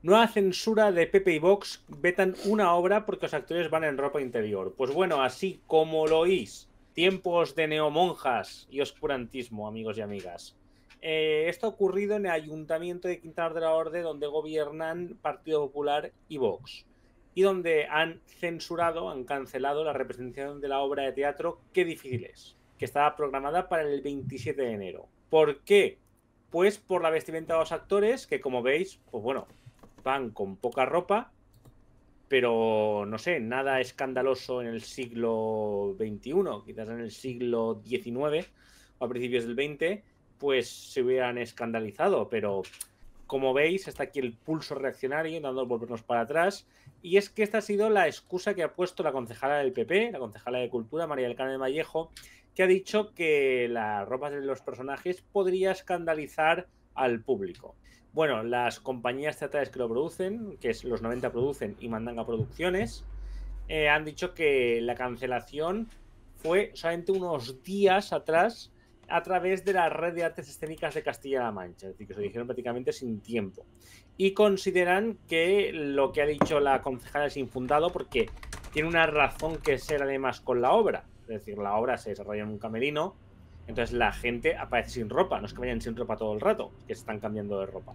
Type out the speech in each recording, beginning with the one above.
Nueva censura de Pepe y Vox, vetan una obra porque los actores van en ropa interior. Pues bueno, así como lo oís, tiempos de neomonjas y oscurantismo, amigos y amigas. Esto ha ocurrido en el Ayuntamiento de Quintana de la Orde, donde gobiernan Partido Popular y Vox, y donde han censurado, han cancelado la representación de la obra de teatro Qué difícil es, que estaba programada para el 27 de enero. ¿Por qué? Pues por la vestimenta de los actores, que como veis, pues bueno, van con poca ropa, pero no sé, nada escandaloso en el siglo XXI, quizás en el siglo XIX o a principios del XX, pues se hubieran escandalizado, pero como veis, está aquí el pulso reaccionario, dando volvernos para atrás, y es que esta ha sido la excusa que ha puesto la concejala del PP, la concejala de Cultura, María del Carmen Vallejo, que ha dicho que la ropa de los personajes podría escandalizar al público. Bueno, las compañías teatrales que lo producen, que es los 90 producen y Mandanga Producciones, han dicho que la cancelación fue solamente unos días atrás a través de la Red de Artes Escénicas de Castilla-La Mancha, es decir, que se dijeron prácticamente sin tiempo. Y consideran que lo que ha dicho la concejala es infundado porque tiene una razón que ser además con la obra. Es decir, la obra se desarrolla en un camerino, entonces la gente aparece sin ropa, no es que vayan sin ropa todo el rato, es que se están cambiando de ropa.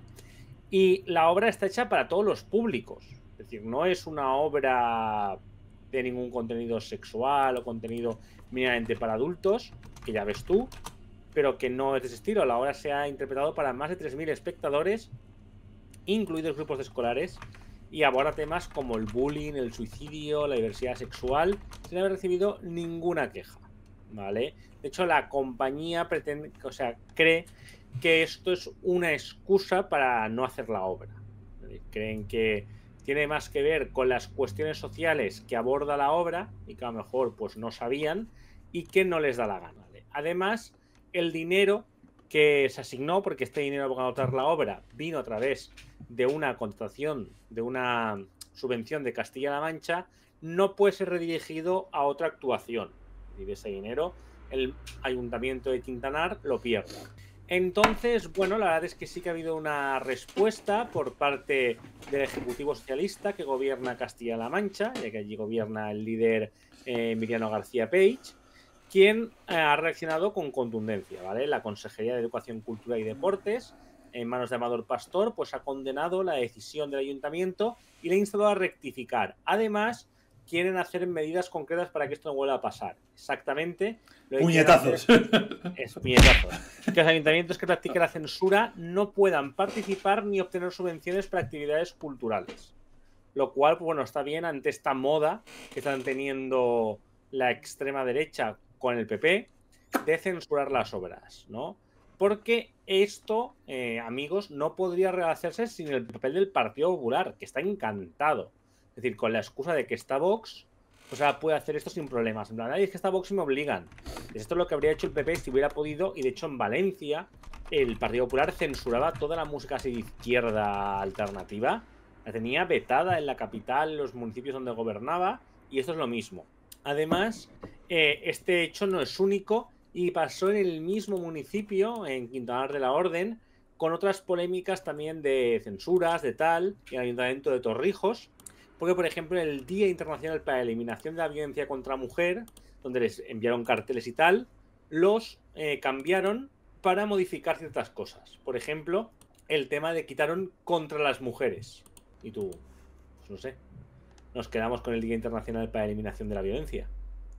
Y la obra está hecha para todos los públicos, es decir, no es una obra de ningún contenido sexual o contenido mínimamente para adultos, que ya ves tú, pero que no es de ese estilo. La obra se ha interpretado para más de 3.000 espectadores, incluidos grupos de escolares, y aborda temas como el bullying, el suicidio, la diversidad sexual, sin haber recibido ninguna queja, ¿vale? De hecho, la compañía pretende, o sea, cree que esto es una excusa para no hacer la obra. Creen que tiene más que ver con las cuestiones sociales que aborda la obra y que a lo mejor pues no sabían y que no les da la gana. Además, el dinero que se asignó, porque este dinero para anotar la obra vino a través de una contratación, de una subvención de Castilla-La Mancha, no puede ser redirigido a otra actuación. Y de ese dinero, el Ayuntamiento de Quintanar lo pierde. Entonces, bueno, la verdad es que sí que ha habido una respuesta por parte del Ejecutivo Socialista que gobierna Castilla-La Mancha, ya que allí gobierna el líder Emiliano García Page, quien ha reaccionado con contundencia, ¿vale? La Consejería de Educación, Cultura y Deportes, en manos de Amador Pastor, pues ha condenado la decisión del ayuntamiento y le ha instado a rectificar. Además, quieren hacer medidas concretas para que esto no vuelva a pasar. Exactamente, lo que quieren hacer Puñetazos. es puñetazos. Que los ayuntamientos que practiquen la censura no puedan participar ni obtener subvenciones para actividades culturales. Lo cual, pues bueno, está bien ante esta moda que están teniendo la extrema derecha con el PP de censurar las obras, ¿no? Porque esto, amigos, no podría rehacerse sin el papel del Partido Popular, que está encantado. Es decir, con la excusa de que está Vox, pues ahora puede hacer esto sin problemas. En plan, ay, es que está Vox y me obligan. Pues esto es lo que habría hecho el PP si hubiera podido, y de hecho en Valencia el Partido Popular censuraba toda la música así de izquierda alternativa, la tenía vetada en la capital, en los municipios donde gobernaba, y esto es lo mismo. Además, este hecho no es único y pasó en el mismo municipio, en Quintanar de la Orden, con otras polémicas también de censuras, de tal, y el Ayuntamiento de Torrijos, porque, por ejemplo, en el Día Internacional para la Eliminación de la Violencia contra la Mujer, donde les enviaron carteles y tal, los cambiaron para modificar ciertas cosas. Por ejemplo, el tema de quitaron contra las mujeres. Y tú, pues no sé, nos quedamos con el Día Internacional para la Eliminación de la Violencia.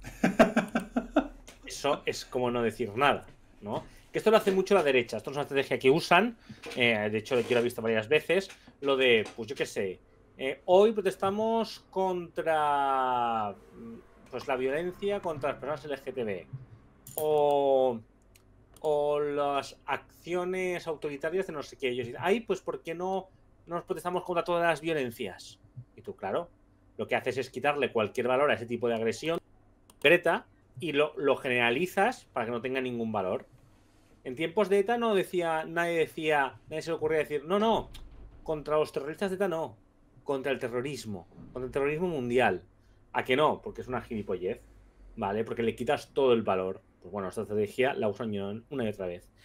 Eso es como no decir nada, ¿no? Que esto lo hace mucho la derecha. Esto es una estrategia que usan, de hecho yo lo he visto varias veces, lo de, pues yo qué sé, hoy protestamos contra pues la violencia contra las personas LGTB o las acciones autoritarias de no sé qué. Ellos dicen, ay, pues ¿por qué no nos protestamos contra todas las violencias? Y tú, claro, lo que haces es quitarle cualquier valor a ese tipo de agresión concreta y lo generalizas para que no tenga ningún valor. En tiempos de ETA no decía, nadie se le ocurría decir, no, no, contra los terroristas de ETA no, contra el terrorismo mundial. ¿A que no? Porque es una gilipollez, ¿vale? Porque le quitas todo el valor. Pues bueno, esta estrategia la usan una y otra vez.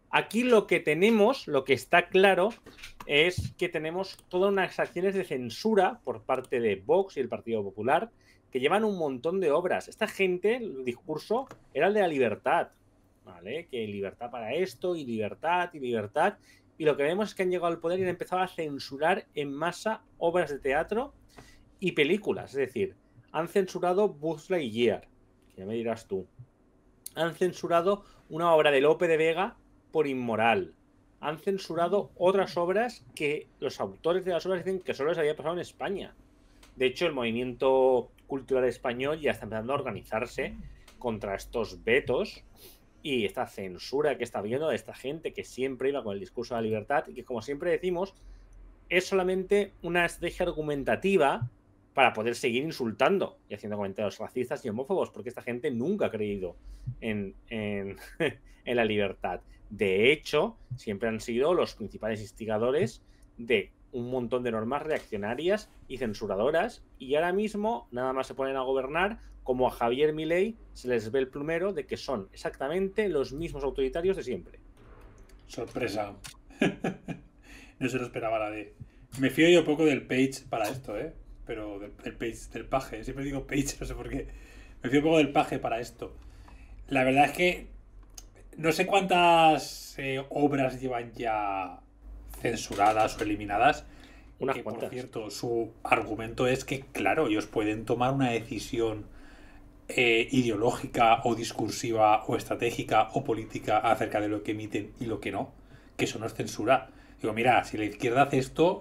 Aquí lo que tenemos, lo que está claro, es que tenemos todas unas acciones de censura por parte de Vox y el Partido Popular que llevan un montón de obras. Esta gente, el discurso era el de la libertad, ¿vale? Que libertad para esto y libertad y libertad. Y lo que vemos es que han llegado al poder y han empezado a censurar en masa obras de teatro y películas. Es decir, han censurado Buzz Lightyear, que ya me dirás tú. Han censurado una obra de Lope de Vega por inmoral. Han censurado otras obras que los autores de las obras dicen que solo les había pasado en España. De hecho, el movimiento cultural español ya está empezando a organizarse contra estos vetos y esta censura que está habiendo de esta gente que siempre iba con el discurso de la libertad y que, como siempre decimos, es solamente una estrategia argumentativa para poder seguir insultando y haciendo comentarios racistas y homófobos, porque esta gente nunca ha creído en la libertad. De hecho, siempre han sido los principales instigadores de un montón de normas reaccionarias y censuradoras, y ahora mismo nada más se ponen a gobernar, como a Javier Milei se les ve el plumero de que son exactamente los mismos autoritarios de siempre. Sorpresa. No se lo esperaba nadie. Me fío yo poco del Page para esto, ¿eh? Pero del Page, del paje. Siempre digo Page, no sé por qué. Me fío poco del paje para esto. La verdad es que no sé cuántas obras llevan ya censuradas o eliminadas. Unas Que, por cuantas. cierto, su argumento es que, claro, ellos pueden tomar una decisión ideológica o discursiva o estratégica o política acerca de lo que emiten y lo que no, que eso no es censura. Digo, mira, si la izquierda hace esto,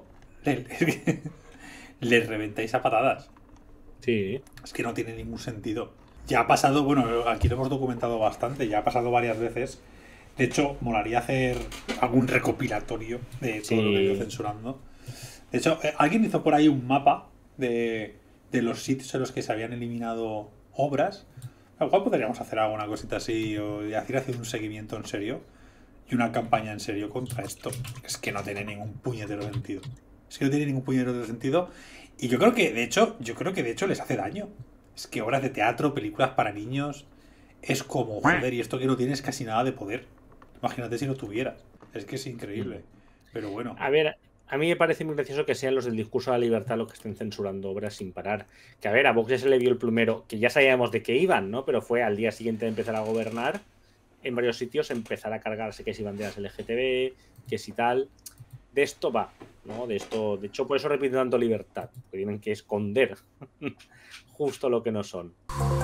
les reventáis a patadas. Sí. Es que no tiene ningún sentido. Ya ha pasado, bueno, aquí lo hemos documentado bastante, ya ha pasado varias veces. De hecho, molaría hacer algún recopilatorio de todo lo que he ido censurando. De hecho, alguien hizo por ahí un mapa de los sitios en los que se habían eliminado obras. A lo cual podríamos hacer alguna cosita así o hacer un seguimiento en serio y una campaña en serio contra esto. Es que no tiene ningún puñetero sentido. Es que no tiene ningún puñetero sentido. Y yo creo que de hecho les hace daño. Es que obras de teatro, películas para niños, es como, joder, y esto que no tienes casi nada de poder. Imagínate si no tuvieras. Es que es increíble. Pero bueno. A ver, a mí me parece muy gracioso que sean los del discurso de la libertad los que estén censurando obras sin parar. Que a ver, a Vox ya se le vio el plumero, que ya sabíamos de qué iban, ¿no? Pero fue al día siguiente de empezar a gobernar, en varios sitios empezar a cargarse que si banderas LGTB, que si tal. De esto va, ¿no? De esto, de hecho, por eso repiten tanto libertad, porque tienen que esconder justo lo que no son.